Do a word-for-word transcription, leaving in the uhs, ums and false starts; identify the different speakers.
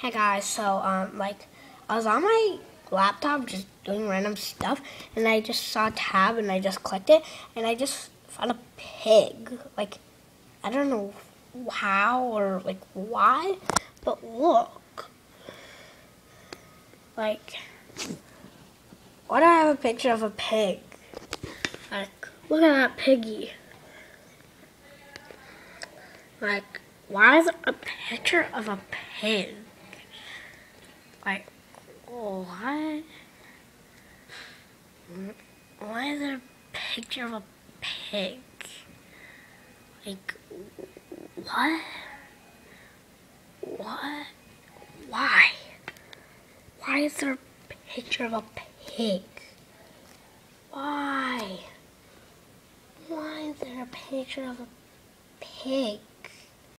Speaker 1: Hey guys, so um like I was on my laptop just doing random stuff and I just saw a tab and I just clicked it and I just found a pig. Like I don't know how or like why, but look. Like why do I have a picture of a pig? Like look at that piggy. Like why is there a picture of a pig? Like, what? Why is there a picture of a pig? Like, what? What? Why? Why is there a picture of a pig? Why? Why is there a picture of a pig?